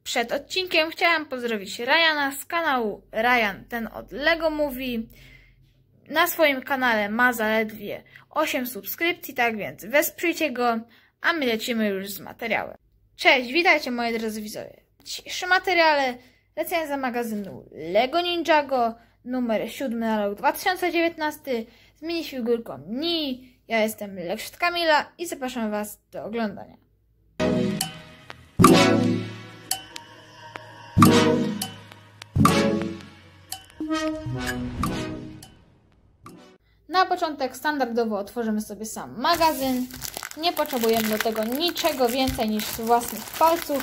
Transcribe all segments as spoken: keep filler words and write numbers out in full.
Przed odcinkiem chciałam pozdrowić Ryana z kanału Ryan, ten od Lego Movie. Na swoim kanale ma zaledwie osiem subskrypcji, tak więc wesprzyjcie go, a my lecimy już z materiałem. Cześć, witajcie moi drodzy widzowie. W dzisiejszym materiale recenzja magazynu Lego Ninjago numer siódmy na rok dwa tysiące dziewiętnasty z minifigurką Nii. Ja jestem Lekshit Kamila i zapraszam Was do oglądania. Na początek standardowo otworzymy sobie sam magazyn. Nie potrzebujemy do tego niczego więcej niż własnych palców.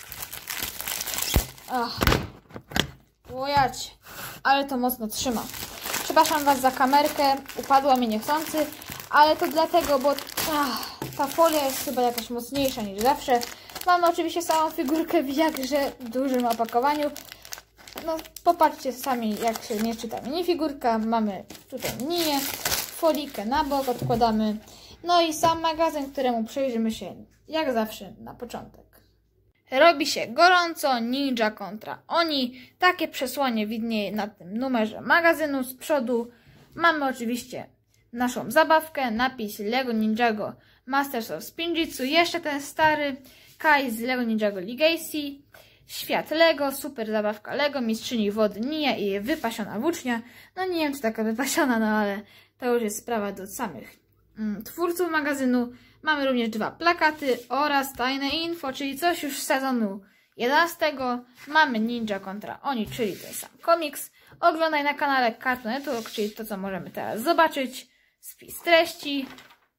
Ach, łojacie, ale to mocno trzyma. Przepraszam Was za kamerkę, upadła mi niechcący, ale to dlatego, bo ach, ta folia jest chyba jakaś mocniejsza niż zawsze. Mamy oczywiście samą figurkę w jakże dużym opakowaniu. No, popatrzcie sami, jak się mieści ta minifigurka. Mamy tutaj Nię, folikę na bok odkładamy. No i sam magazyn, któremu przyjrzymy się jak zawsze na początek. Robi się gorąco, Ninja kontra Oni. Takie przesłanie widnieje na tym numerze magazynu. Z przodu mamy oczywiście naszą zabawkę, napis Lego Ninjago Masters of Spinjitzu. Jeszcze ten stary Kai z Lego Ninjago Legacy. Świat Lego, super zabawka Lego, mistrzyni wody Nia i jej wypasiona włócznia. No nie wiem, czy taka wypasiona, no ale to już jest sprawa do samych mm, twórców magazynu. Mamy również dwa plakaty oraz tajne info, czyli coś już z sezonu jedenastego. Mamy Ninja kontra Oni, czyli ten sam komiks. Oglądaj na kanale Cartoon Network, czyli to, co możemy teraz zobaczyć. Spis treści.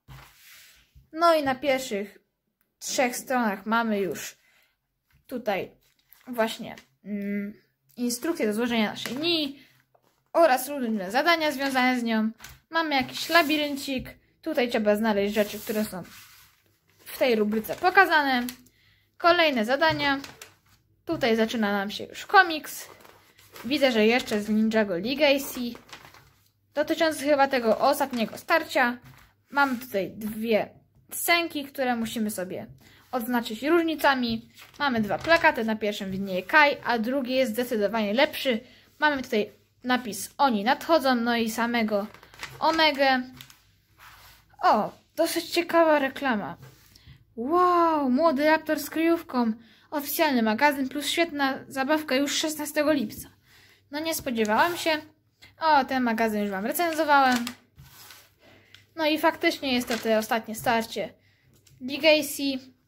No i na pierwszych trzech stronach mamy już tutaj właśnie mm, instrukcję do złożenia naszej Nii oraz różne zadania związane z nią. Mamy jakiś labiryncik. Tutaj trzeba znaleźć rzeczy, które są w tej rubryce pokazane. Kolejne zadania. Tutaj zaczyna nam się już komiks. Widzę, że jeszcze z Ninjago Legacy. Dotyczący chyba tego ostatniego starcia. Mamy tutaj dwie scenki, które musimy sobie odznaczyć różnicami. Mamy dwa plakaty. Na pierwszym widnieje Kai, a drugi jest zdecydowanie lepszy. Mamy tutaj napis Oni nadchodzą, no i samego Omegę. O, dosyć ciekawa reklama. Wow, młody raptor z kryjówką. Oficjalny magazyn plus świetna zabawka już szesnastego lipca. No nie spodziewałam się. O, ten magazyn już Wam recenzowałem. No i faktycznie jest to te ostatnie starcie Legacy.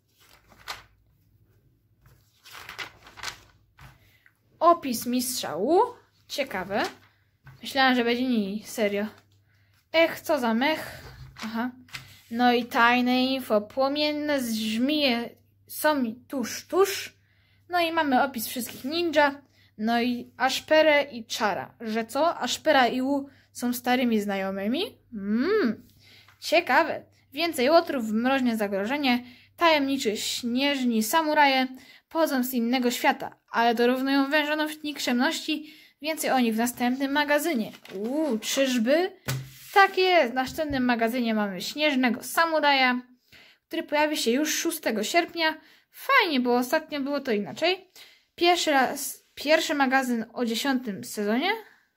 Opis mistrza Wu. Ciekawe. Myślałam, że będzie Nii. Serio. Ech, co za mech. Aha. No i tajne info. Płomienne żmije są tuż, tuż. No i mamy opis wszystkich ninja. No i Ashperę i Chara. Że co? Ashpera i Wu są starymi znajomymi? Mmm. Ciekawe. Więcej łotrów w mroźne zagrożenie. Tajemniczy śnieżni samuraje pochodzą z innego świata, ale dorównują wężoności nikczemności. Więcej o nich w następnym magazynie. Uuu, czyżby? Tak jest, w następnym magazynie mamy śnieżnego samuraja, który pojawi się już szóstego sierpnia. Fajnie, bo ostatnio było to inaczej. Pierwszy raz, pierwszy magazyn o dziesiątym sezonie.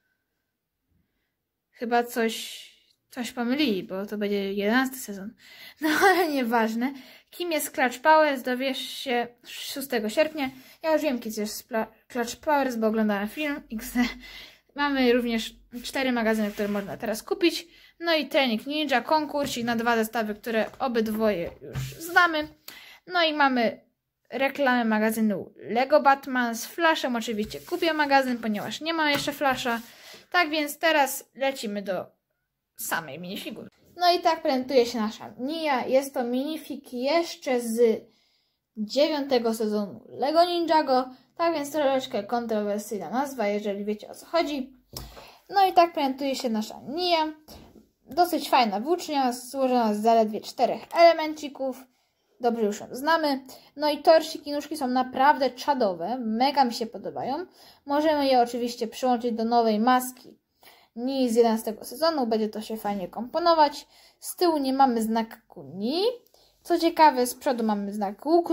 Chyba coś, coś pomylili, bo to będzie jedenasty sezon. No ale nieważne. Kim jest Clutch Powers? Dowiesz się szóstego sierpnia. Ja już wiem, kim jest Clutch Powers, bo oglądałem film X D. Mamy również cztery magazyny, które można teraz kupić. No i trening ninja, konkursik na dwa zestawy, które obydwoje już znamy. No i mamy reklamę magazynu Lego Batman z Flashem. Oczywiście kupię magazyn, ponieważ nie mam jeszcze Flasha. Tak więc teraz lecimy do samej minifigury. No i tak prezentuje się nasza Nia. Jest to minifig jeszcze z dziewiątego sezonu Lego Ninjago. Tak więc troszeczkę kontrowersyjna nazwa, jeżeli wiecie o co chodzi. No i tak prezentuje się nasza Nia. Dosyć fajna włócznia, złożona z zaledwie czterech elemencików. Dobrze już ją znamy. No i torsik i nóżki są naprawdę czadowe. Mega mi się podobają. Możemy je oczywiście przyłączyć do nowej maski Nii z jedenastego sezonu. Będzie to się fajnie komponować. Z tyłu nie mamy znaku Nii. Co ciekawe, z przodu mamy znak Ukru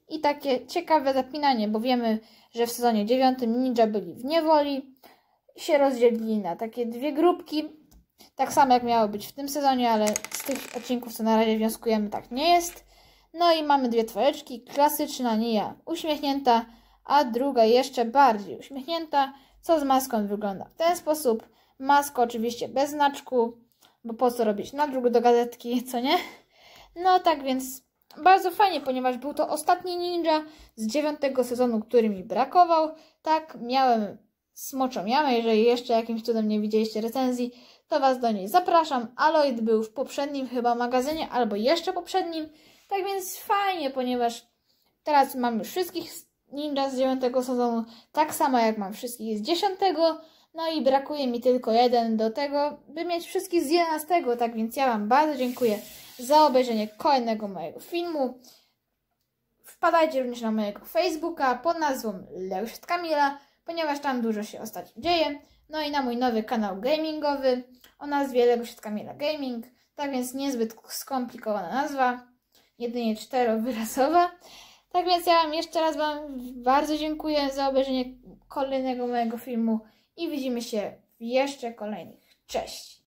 i takie ciekawe zapinanie, bo wiemy, że w sezonie dziewiątym ninja byli w niewoli, się rozdzielili na takie dwie grupki, tak samo jak miało być w tym sezonie, ale z tych odcinków, co na razie wnioskujemy, tak nie jest. No i mamy dwie twareczki, klasyczna Nia uśmiechnięta, a druga jeszcze bardziej uśmiechnięta, co z maską wygląda w ten sposób. Maska oczywiście bez znaczku, bo po co robić nadruk do gazetki, co nie? No tak więc bardzo fajnie, ponieważ był to ostatni ninja z dziewiątego sezonu, który mi brakował. Tak, miałem smoczą jamę, jeżeli jeszcze jakimś cudem nie widzieliście recenzji, to Was do niej zapraszam. Aloyd był w poprzednim chyba magazynie, albo jeszcze poprzednim, tak więc fajnie, ponieważ teraz mam już wszystkich ninja z dziewiątego sezonu, tak samo jak mam wszystkich z dziesiątego, no i brakuje mi tylko jeden do tego, by mieć wszystkich z jedenastego, tak więc ja Wam bardzo dziękuję za obejrzenie kolejnego mojego filmu. Wpadajcie również na mojego Facebooka pod nazwą Leusz Kamila, ponieważ tam dużo się ostatnio dzieje. No i na mój nowy kanał gamingowy o nazwie Leusz Kamila Gaming, tak więc niezbyt skomplikowana nazwa, jedynie czterowyrazowa. Tak więc ja Wam jeszcze raz Wam bardzo dziękuję za obejrzenie kolejnego mojego filmu i widzimy się w jeszcze kolejnych. Cześć!